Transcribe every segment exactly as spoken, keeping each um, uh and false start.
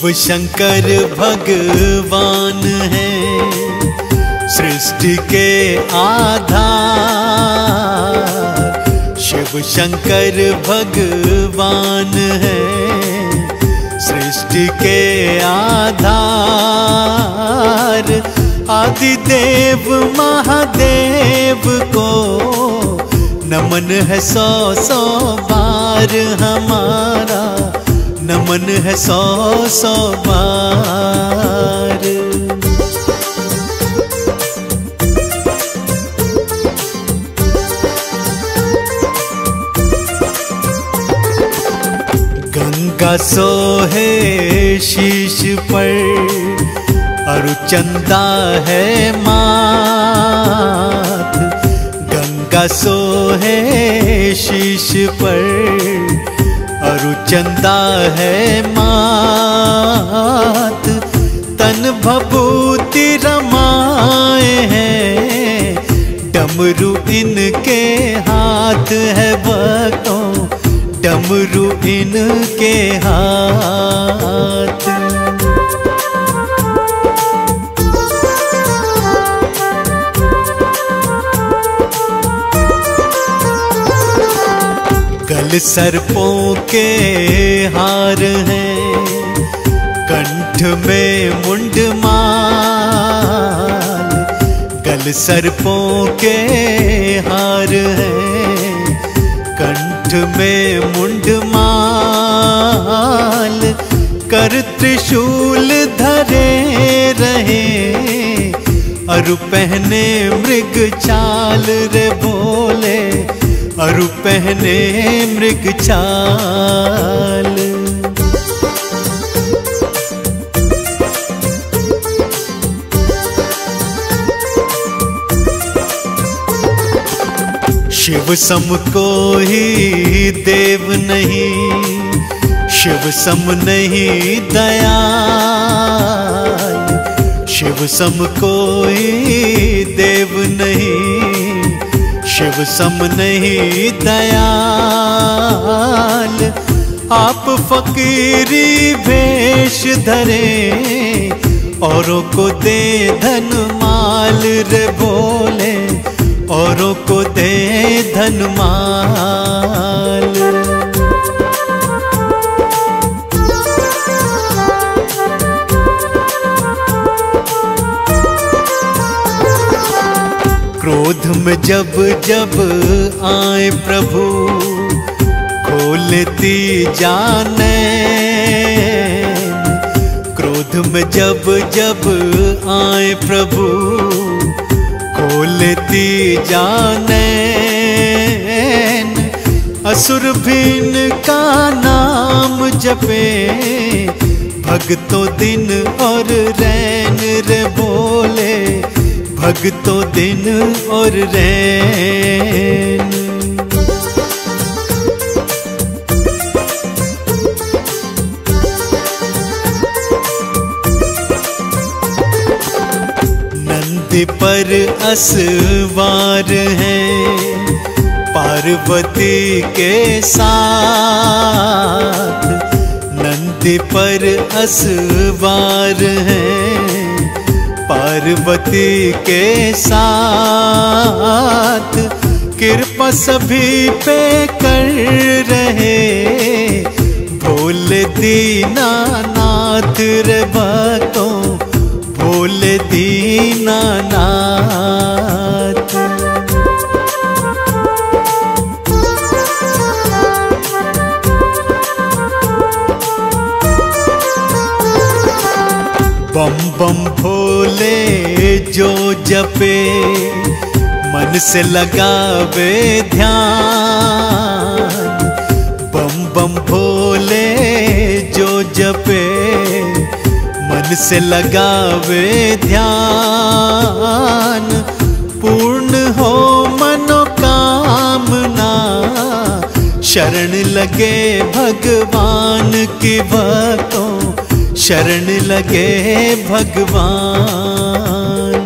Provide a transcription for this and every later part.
शिव शंकर भगवान है सृष्टि के आधार। शिव शंकर भगवान है सृष्टि के आधार। आदिदेव महादेव को नमन है सौ सौ बार हमारा, नमन है सौ सौ बार। गंगा सोहे शीश पर और चंदा है माथ। गंगा सोहे शीश पर और चंदा है मात। तन भभूति रमाए हैं डमरू इनके हाथ है भक्तों, डमरू इनके हाथ। गल सर्पों के हार हैं, कंठ में मुंड माल। गल सर्पों के हार हैं, कंठ में मुंड माल। कर त्रिशूल धरे रहे और पहने मृग चाल रे भोले, और पहने मृग चाल। शिव सम कोई देव नहीं, शिव सम नहीं दयाल। शिव सम कोई देव नहीं, शिव सम नहीं दयाल। आप फकीरी भेष धरे औरों को दे धन माल रे भोले, औरों को दे धन माल। क्रोध में जब जब आए प्रभु खोलती जाने। क्रोध में जब जब आए प्रभु खोलती जाने। असुर भीन का नाम जपे भगतों दिन और रैन रे भोले, भगतों दिन और रैन। नंदी पर असवार हैं पार्वती के साथ। नंदी पर असवार हैं पार्वती के साथ। कृपा सभी पे कर रहे भोले दीनानाथ रे भक्तों, भोले दीनानाथ। बम बम भोले जो जपे मन से लगावे ध्यान। बम बम भोले जो जपे मन से लगावे ध्यान। पूर्ण हो मनोकामना शरण लगे भगवान की भक्तों, शरण लगे भगवान।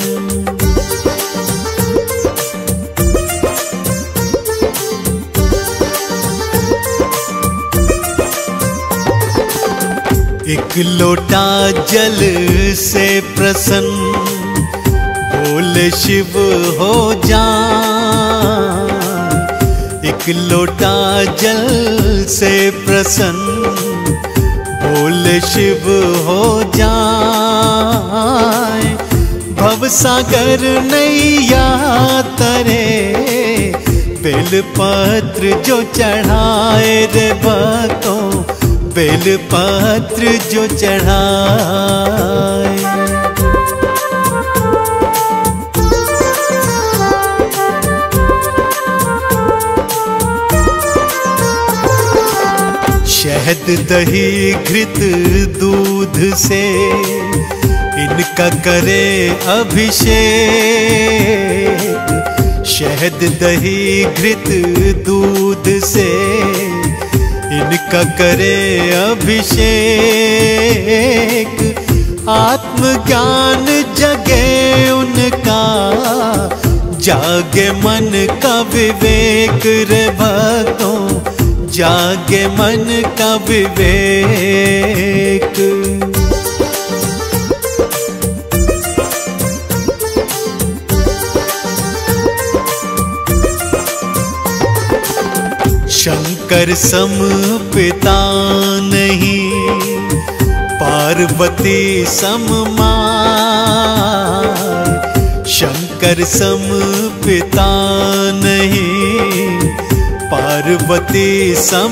एक लोटा जल से प्रसन्न बोले शिव हो जाए। एक लोटा जल से प्रसन्न बोले शिव हो जाए। भवसागर नैया तरे बेलपत्र जो चढ़ाए रे भक्तों, बेलपत्र जो चढ़ाए। शहद दही घृत दूध से इनका करे अभिषेक। शहद दही घृत दूध से इनका करे अभिषेक। आत्मज्ञान जगे उनका, जागे मन का विवेक रे भक्तों, जागे मन का विवेक। शंकर सम पिता नहीं, पार्वती सम माँ। शंकर सम पिता नहीं, पार्वती सम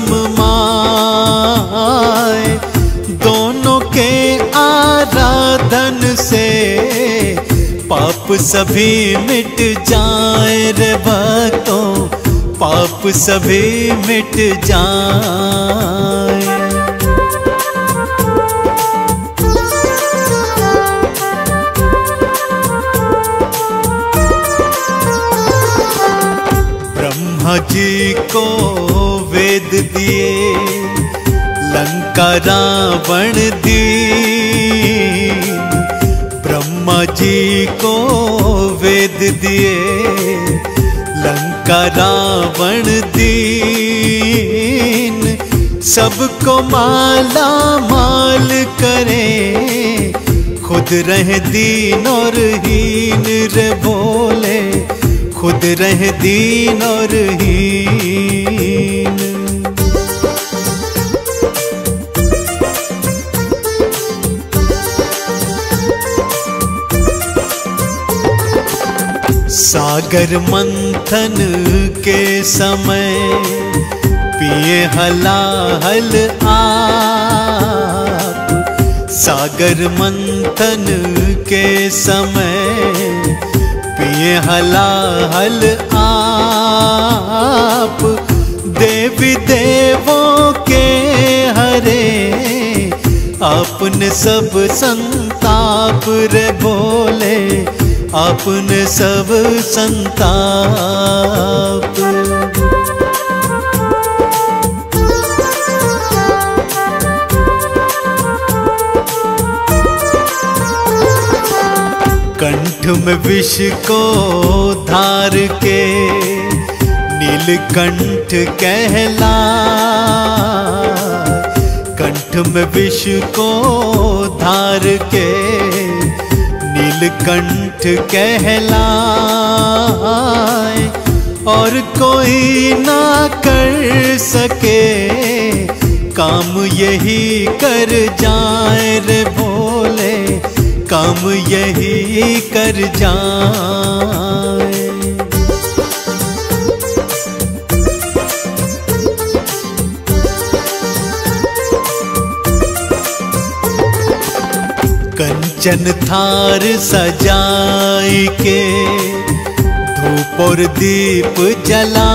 माँ। दोनों के आराधन से पाप सभी मिट जाए रे भक्तों, पाप सभी मिट जाए। ब्रह्मा जी को वेद दिए, लंका रावण दीन। ब्रह्मा जी को वेद दिए, लंका रावण दीन। सबको माला माल करे, खुद रह दीन और हीन रे बोले, खुद रह दीन और हीन। सागर मंथन के समय पिए हलाहल आप। सागर मंथन के समय पिए हलाहल आप। देवी देवों के हरे आपने सब संताप रे बोले, आपने सब संताप। कंठ में विष को धार के नीलकंठ कहला। कंठ में विष को धार के नीलकंठ कहलाए। और कोई ना कर सके काम यही कर जाए रे भोले, काम यही कर जाए। कंचन थार सजाई के धूप और दीप जला।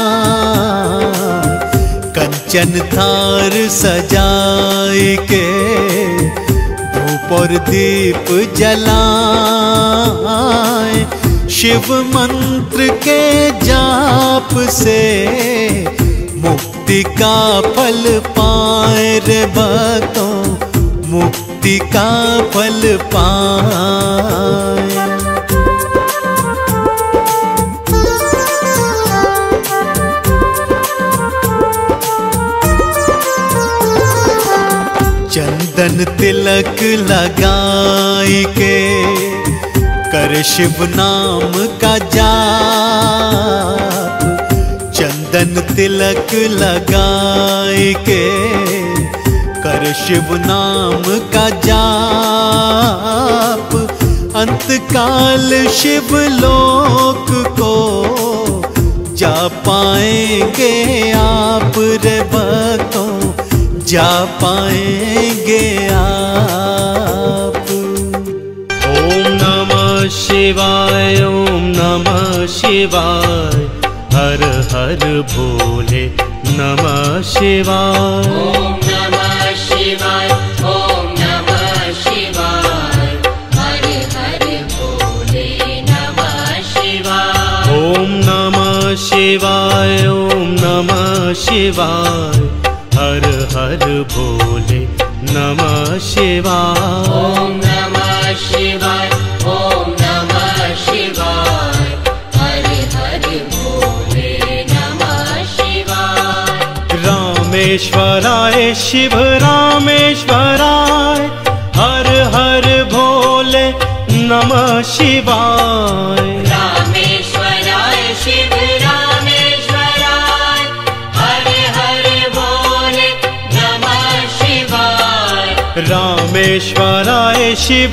कंचन थार सजाई के धूप और दीप जलाए। शिव मंत्र के जाप से मुक्ति का फल पाए रे भक्तों, मुक्ति का फल पाए। चंदन चंदन तिलक लगाई के कर शिव नाम का जाप। चंदन तिलक लगाई के कर शिव नाम का जाप। अंतकाल शिव लोक को जा पाएंगे आप रे भक्तों, जा पाएंगे आप। ओम नमः शिवाय, ओम नमः शिवाय, हर हर भोले नमः शिवाय। ओम नमः शिवाय, ओम नमः शिवाय, हर हर भोले नमः शिवाय। ओम नमः शिवाय, ओम नमः शिवाय, हर हर भोले नमः शिवाय। ओम नमः शिवाय, ओम नमः शिवाय, हर हर भोले नमः शिवाय। रामेश्वराय शिव रामेश्वराय, हर हर भोले नमः शिवाय। रामेश्वराय शिव रामेश्वराय, हर हर भोले नमः शिवाय। रामेश्वराय शिव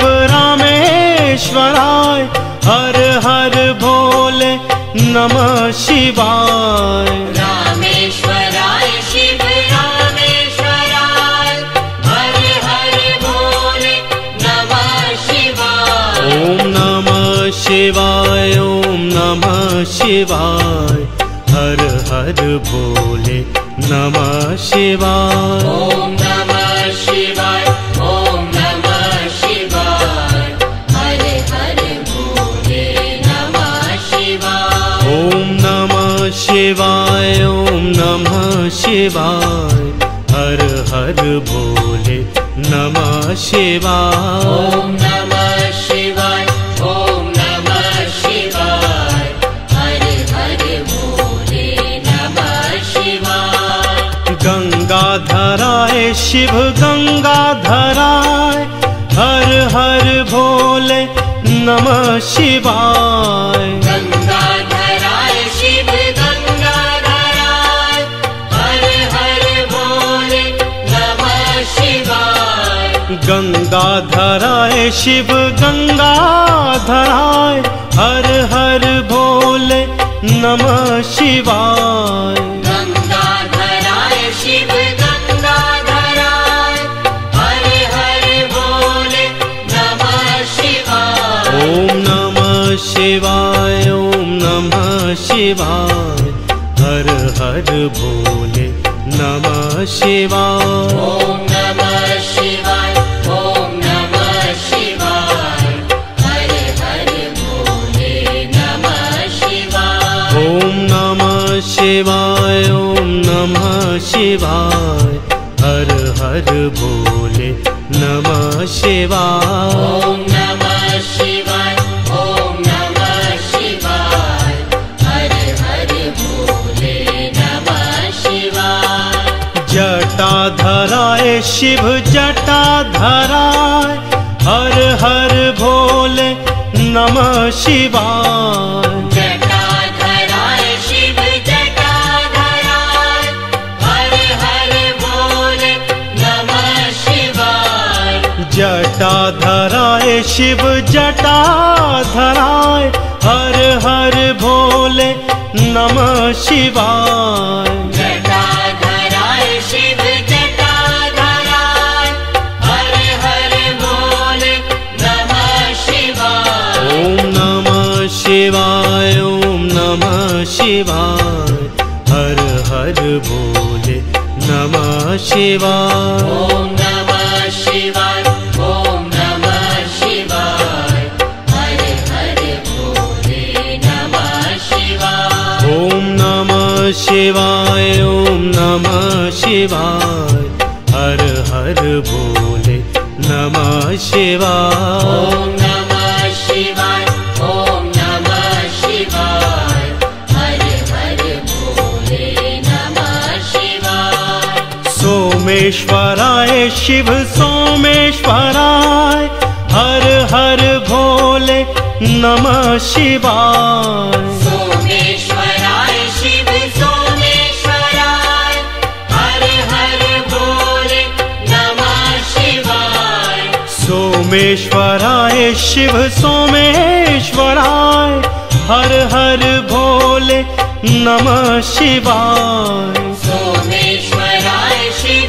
रामेश्वराय, हर हर भोले नमः शिवाय। रामेश्वराय शिव रामेश्वराय, हर हर भोले नमः शिवाय। ओम नमः शिवाय, ओम नमः शिवाय, हर हर भोले नमः शिवाय। ओम नमः शिवाय, ओम नमः शिवाय, हर हर भोले नमः शिवाय। ओम नमः शिवाय, ओम नमः शिवाय, हर हर भोले नमः शिवाय। ओम नमः शिवाय, ओम नमः शिवाय, हर हर भोले नमः शिवाय। गंगाधराय शिव गंगाधराय, हर हर भोले नमः शिवाय। गंगाधराय शिव गंगाधराय, हर हर भोले नमः शिवाय। गंगाधराय शिव गंगाधराय, हर हर भोले नमः शिवाय। गंगाधराय शिव गंगाधराय, हर हर भोले नमः शिवाय। ओम नमः शिवाय, ओम नमः शिवाय, हर हर भोले नमः शिवाय। ओम नमः शिवाय, ओम नमः शिवाय, हर हर भोले नमः शिवाय। ओम नमः शिवाय, ओम नमः शिवाय, हर हर भोले नमः शिवाय। ओम नमः शिवाय, ओम नमः शिवाय, हर हर भोले नमः शिवाय। जटाधराय शिव जटाधराय, हर हर भोले नमः शिवाय। जटाधराय शिव जटाधराय, हर हर भोले नमः शिवाय। जटाधराय शिव जटाधराय, हर हर भोले नमः शिवाय। जटाधराय शिव जटाधराय, हर हर भोले नमः शिवाय। ओम नमः शिवाय, ओम नमः शिवाय, हर हर भोले नमः शिवाय। ओम नमः शिवाय, ओम नमः शिवाय, हर हर भोले नमः शिवाय। ओम नमः शिवाय, ओम नमः शिवाय, हर हर भोले नमः शिवाय। ओम नमः शिवाय, ओम नमः शिवाय, हर हर भोले नमः शिवाय। सोमेश्वराय शिव सोमेश्वराय हर हर भोले नमः शिवाय। सोमेश्वराय शिव सोमेश्वराय हर हर भोले नमः शिवाय। सोमेश्वराय शिव सोमेश्वराय हर हर भोले नमः शिवाय। सोमेश्वराय शिव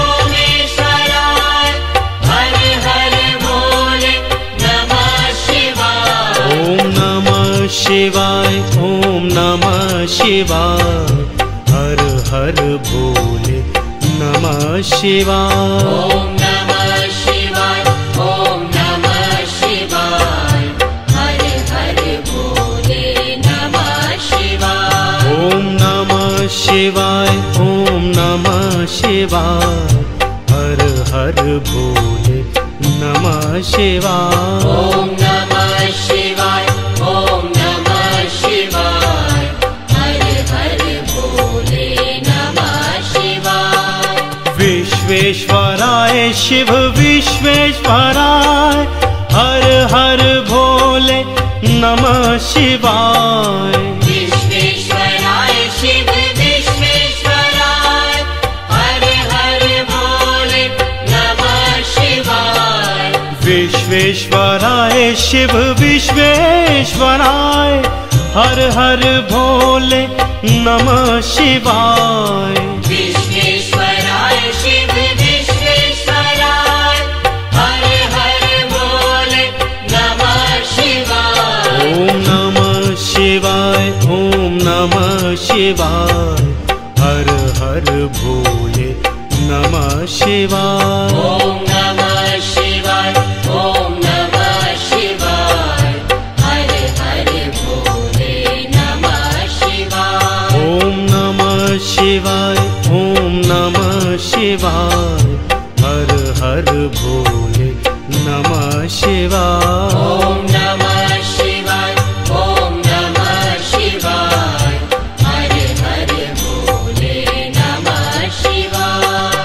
सोमेश्वराय हर हर भोले नमः शिवाय। ओम नमः शिवाय ओम नमः शिवाय हर हर भोले नमः शिवाय। ओम नमः शिवाय ओम नमः शिवाय हर हर भोले नमः शिवाय। ओम नमः शिवाय ओम नमः शिवाय हर हर भोले नमः शिवाय। ओम नमः शिवाय ओम नमः शिवाय हर हर भोले नमः शिवाय। विश्वेश्वराय शिव विश्वेश्वराय हर हर भोले नमः शिवाय। विश्वेश्वराय शिव विश्वेश्वराय हर हर भोले नमः शिवाय। विश्वेश्वराय शिव विश्वेश्वराय हर हर भोले नमः शिवाय। विश्वेश्वराय शिव विश्वेश्वराय हर हर भोले नमः शिवाय। ओम नमः शिवाय ओम नमः शिवाय हर हर भोले नमः शिवाय। ओम नमः शिवाय ओम नमः शिवाय हर हर भोले नमः शिवाय। ओम नमः शिवाय ओम नमः शिवाय हर हर भोले नमः शिवाय। ओम नमः शिवाय ओम नमः शिवाय हर हर भोले नमः शिवाय।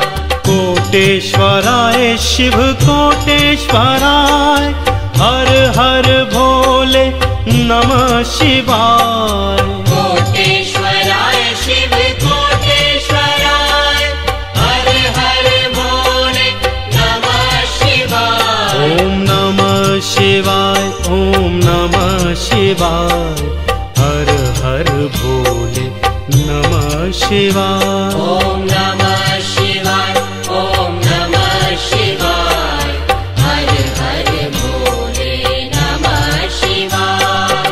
कोटेश्वराय शिव कोटेश्वराय हर हर भोले नमः शिवाय। कोटेश्वराय शिव कोटेश्वराय हर हर भोले नमः शिवाय। ओम नमः शिवाय ओम नमः शिवाय हर हर भोले नमः शिवाय। ओम नमः शिवाय ओम नमः शिवाय हर हर भोले नमः शिवाय।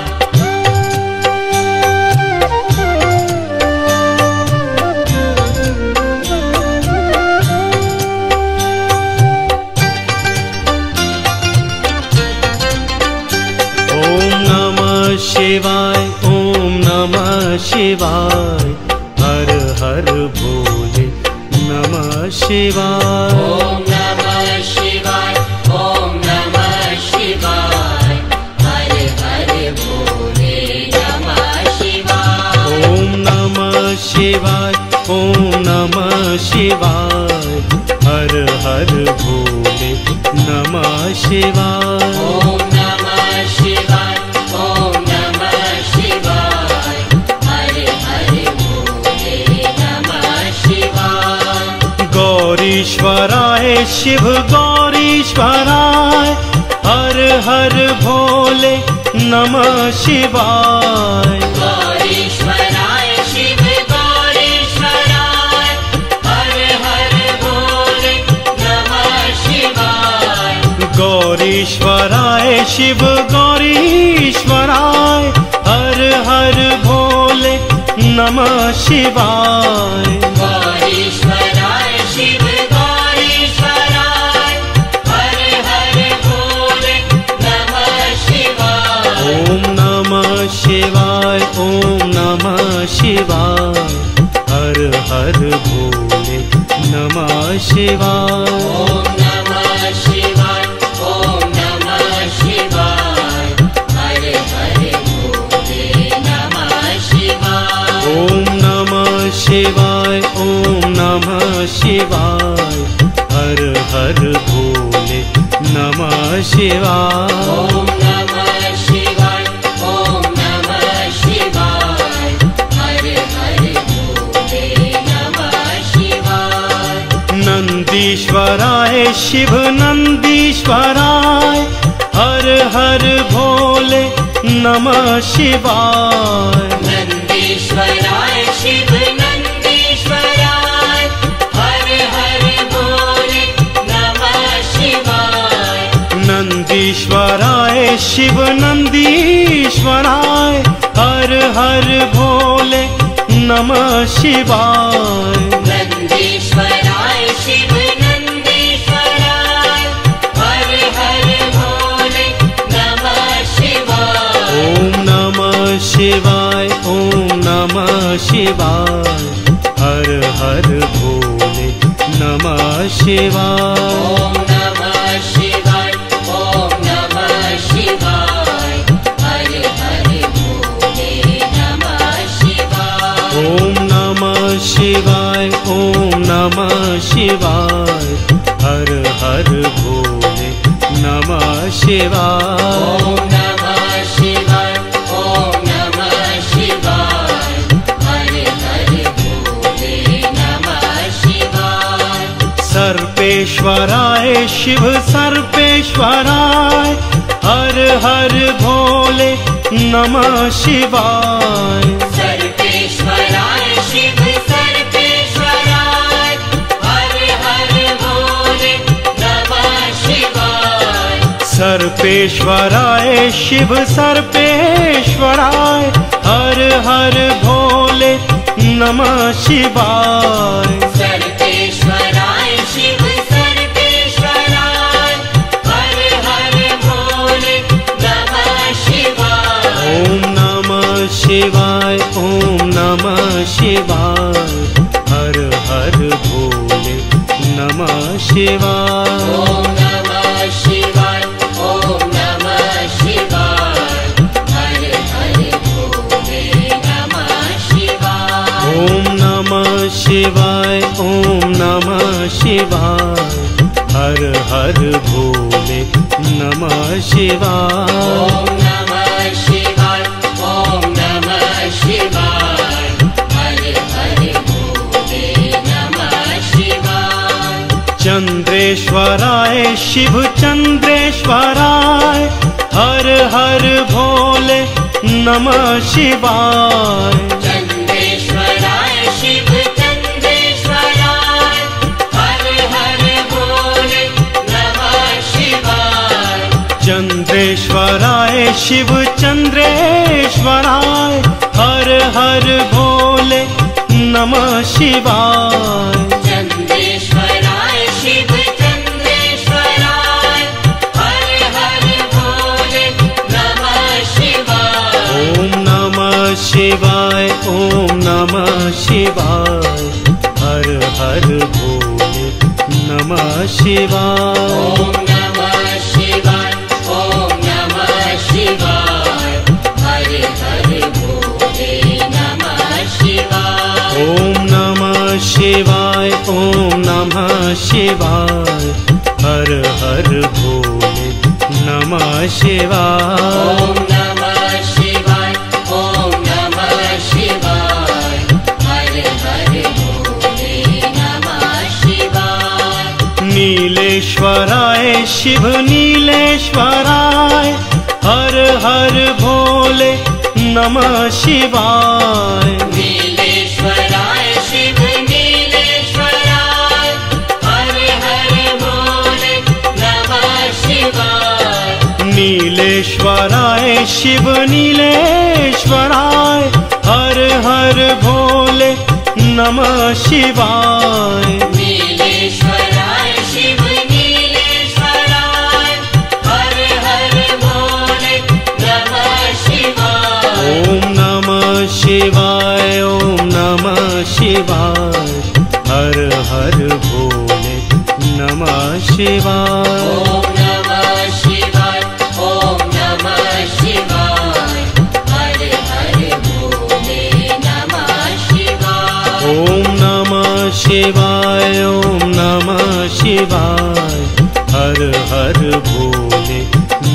ओम नमः शिवाय ओम नमः शिवाय हर हर भोले नमः शिवाय। ओम नमः शिवाय ओम नमः शिवाय हर हर भोले नमः शिवाय। ओम नमः शिवाय ओम नमः शिवाय हर हर भोले नमः शिवाय। ओम नमः शिवाय ओम नमः शिवाय हर हर भोले नमः शिवाय। गौरीश्वराय शिव गौरीश्वराय हर हर भोले नमः शिवाय। गौरीश्वराय शिव गौरीश्वराय हर हर भोले नमः शिवाय। गौरीश्वराय शिव गौरीश्वराय हर हर भोले नमः शिवाय। गौरीश्वराय शिव गौरीश्वराय हर हर भोले नमः शिवाय। ओम नमः शिवाय ओम नमः शिवाय हर हर भोले नमः शिवाय। ओम नमः शिवाय ओम नमः शिवाय हर हर भोले नमः शिवाय। ओम नमः शिवाय ओम नमः शिवाय शिवाय। ओम नमः शिवाय, ओम नमः शिवाय, हर हर भोले नमः शिवाय। नंदीश्वराय शिव नंदीश्वराय, हर हर भोले नमः शिवाय। नंदीश्वराय शिव नंदीश्वराय, हर हर भोले नमः शिवाय। नंदीश्वराय शिव नंदीश्वराय, हर हर भोले नमः शिवाय। नंदीश्वराय शिव नंदीश्वराय, हर हर भोले नमः शिवाय। ओम नमः शिवाय, ओम नमः शिवाय, हर हर भोले नमः शिवाय। ओम नमः शिवाय, ओम नमः शिवाय, हर हर भोले नमः शिवाय। ओम नमः शिवाय, ओम नमः शिवाय, हर हर भोले नमः शिवाय। ओम नमः शिवाय, ओम नमः शिवाय, हर हर भोले नमः शिवाय। सर्पेश्वराय शिव सर्पेश्वराय, हर हर भोले नमः शिवाय। सर्वेश्वराय शिव सर्वेश्वराय, हर हर भोले नमः शिवाय। सर्पेश्वराय शिव सर्पेश्वराय, हर हर भोले नमः शिवाय। सर्वेश्वराय शिव सर्वेश्वराय, हर हर भोले नमः शिवाय। ओम नमः शिवाय, ओम नमः शिवाय, हर हर भोले नमः शिवाय। ओम नमः शिवाय, ओम नमः शिवाय, हर हर भोले नमः शिवाय। ओम नमः शिवाय, ओम नमः शिवाय, हर हर भोले नमः शिवाय। ओम नमः शिवाय, ओम नमः शिवाय, हर हर भोले नमः शिवाय। चंद्रेश्वराय शिव चंद्रेश्वराय, हर हर भोले नमः शिवाय। चंद्रेश्वराय शिव चंद्रेश्वराय, हर हर भोले नमः शिवाय। चंद्रेश्वराय शिव चंद्रेश्वराय, हर हर भोले नमः शिवाय। चंद्रेश्वराय शिव चंद्रेश्वराय, हर हर भोले नमः शिवाय। ओम नमः शिवाय, ओम नमः शिवाय, हर हर भोले नमः शिवाय। ओम नमः शिवाय, ओम नमः शिवाय, हर हर भोले नमः शिवाय। ओम नमः शिवाय, ओम नमः शिवाय, हर हर भोले नमः शिवाय। ओम नमः शिवाय, ओम नमः शिवाय, हर हर भोले नमः शिवाय। नीलेश्वराय शिव नीलेश्वराय, हर हर भोले नमः शिवाय। नीलेश्वराय शिव नीलेश्वराय, हर हर भोले नमः शिवाय। नीलेश्वराय शिव नीलेश्वराय, हर हर भोले नमः शिवाय। नीलेश्वराय शिव नीलेश्वराय, हर हर भोले नमः शिवाय। ओम नमः शिवाय, ओम नमः शिवाय, हर हर भोले नमः शिवाय। ओम नमः शिवाय, ओम नमः शिवाय, हर हर भोले नमः शिवाय। ओम नमः शिवाय, ओम नमः शिवाय, हर हर भोले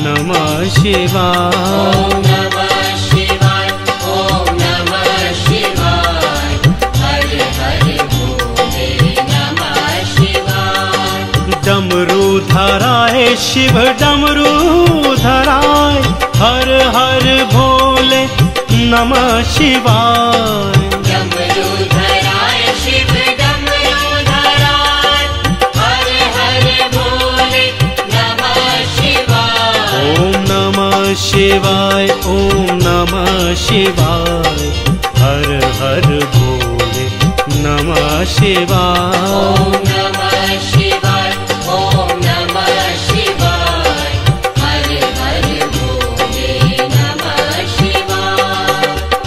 नमः शिवाय। ॐ नमः शिवाय ॐ नमः शिवाय हर हर भोले नमः शिवाय। डमरू धराए शिव डमरू धराए हर हर भोले नमः शिवाय। डमरू धराए शिव डमरू धराए हर हर भोले नमः शिवाय। ओम नमः शिवाय ओम नमः शिवाय हर हर भोले नमः शिवाय। ॐ नमः शिवाय ॐ नमः शिवाय हर हर भोले नमः शिवाय।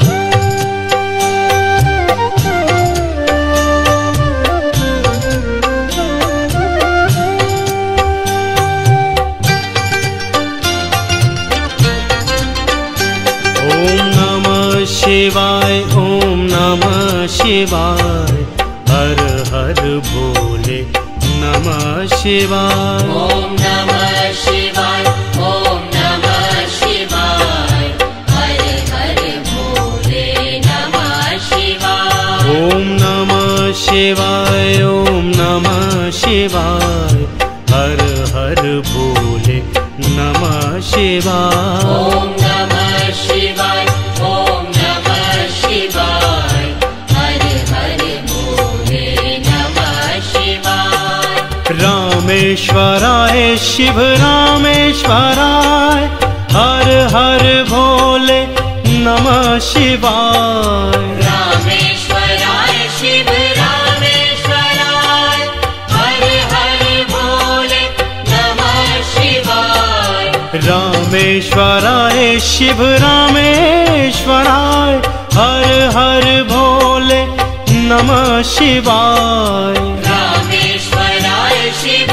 ओम नमः शिवाय ओम नमः शिवाय हर हर भोले नमः शिवाय। ॐ नमः शिवाय ॐ नमः शिवाय हर हर भोले नमः शिवाय। ओम नमः शिवाय ओम नमः शिवाय हर हर भोले नमः शिवाय। ॐ नमः शिवाय ॐ नमः शिवाय हर हर भोले नमः शिवाय। रामेश्वराय शिव रामेश्वराय हर हर भोले नमः शिवाय। रामेश्वराय शिव रामेश्वराय हर हर भोले नमः शिवाय। रामेश्वराय शिव रामेश्वराय हर हर भोले नमः शिवाय। रामेश्वराय शिव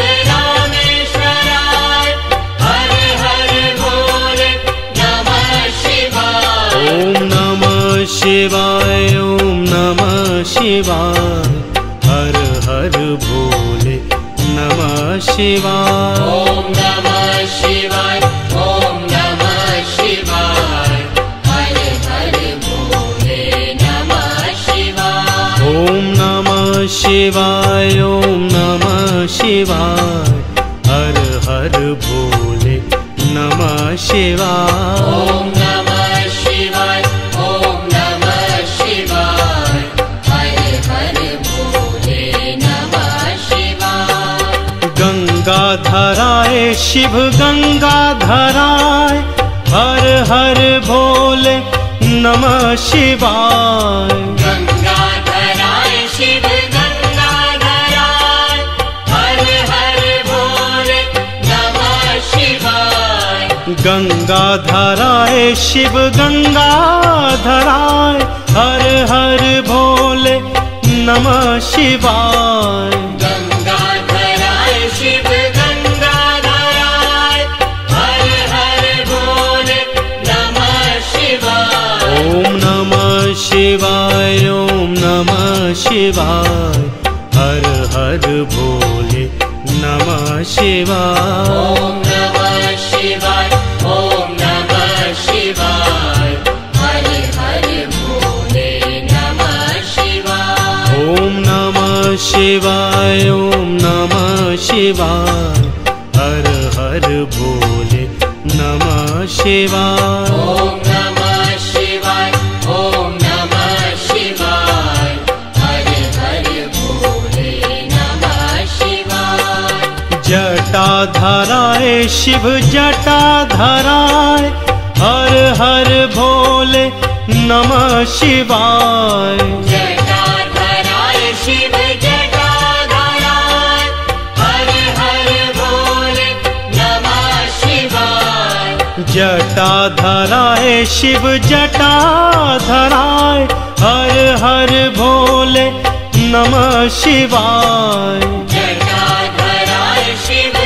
रामेश्वराय हर हर भोले नमः शिवाय। ओम नमः शिवाय ओम नमः शिवाय हर हर भोले नमः शिवाय। ॐ नमः शिवाय ॐ नमः शिवाय हर हर भोले नमः शिवाय। ओम नमः शिवाय ओम नमः शिवाय हर हर भोले नमः शिवाय। ॐ नमः शिवाय ॐ नमः शिवाय हर हर भोले नमः शिवाय। गंगाधराय शिव गंगाधराय हर हर भोले नमः शिवाय। गंगाधराय शिव गंगाधराय हर हर भोले नमः शिवाय। गंगाधराय शिव गंगाधराय हर हर भोले नमः शिवाय। गंगाधराय शिव गंगाधराय हर हर भोले नमः शिवाय। ओम नमः शिवाय ओम नमः शिवाय हर हर भोले नमः शिवाय। ॐ नमः शिवाय ॐ नमः शिवाय हर हर भोले नमः शिवाय। ओम नमः शिवाय ओम नमः शिवाय हर हर भोले नमः शिवाय। ॐ नमः शिवाय ॐ नमः शिवाय हर हर भोले नमः शिवाय। जटाधराय शिव जटाधराय हर हर भोले नमः शिवाय। जटाधराय शिव जटाधराय हर हर भोले नमः शिवाय। जटाधराय शिव जटाधराय हर हर भोले नमः शिवाय। जटाधराय शिव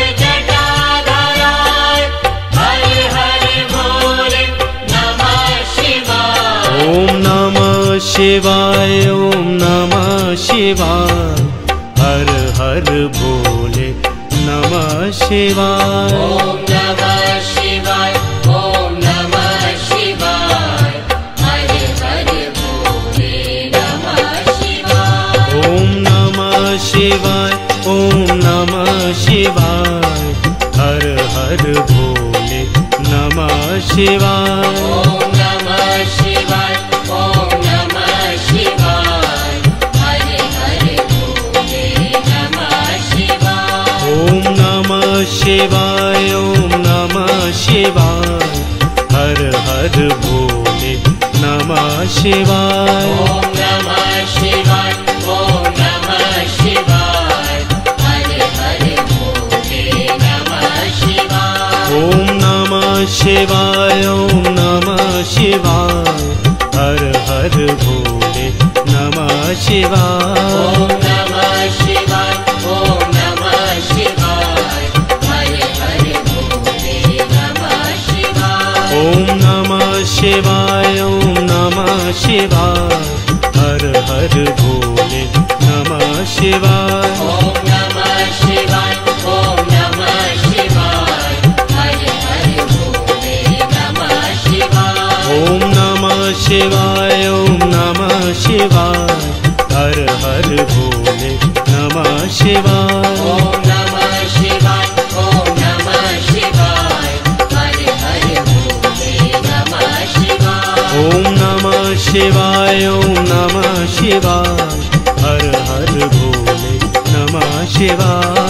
जटाधराय हर हर भोले नमः शिवाय। ओम नमः शिवाय ओम नमः शिवाय हर हर भोले नमः शिवाय। ॐ नमः शिवाय शिवाय ओम नमः शिवाय हरे हरे भोले नमः शिवाय ओम नमः शिवाय ओम नमः शिवाय हर हर भोले नमः शिवाय ओम नमः शिवाय ओम नमः शिवाय हरे हरे भोले नमः शिवाय ओम नमः शिवाय ओम नमः शिवाय हर हर भोले नमः शिवाय ओम नमः शिवाय ओम नमः शिवाय हरे हरे भोले नमः शिवाय ओम नमः शिवाय ओम नमः शिवाय हर हर भोले नमः शिवाय ओम नमः शिवाय ओम नमः शिवाय हरे हरे भोले नमः शिवाय ओम नमः शिवाय ओम नमः शिवाय हर हर भोले नमः शिवाय ओम नमः शिवाय ओम नमः शिवाय हरे हरे भोले नमः शिवाय ओम नमः शिवाय ओम नमः शिवाय हर हर भोले नमः शिवाय ओम नमः शिवाय ओम नमः शिवाय हरे हरे भोले नमः शिवाय ओम नमः शिवाय ओम नमः शिवाय हर हर भोले नमः शिवाय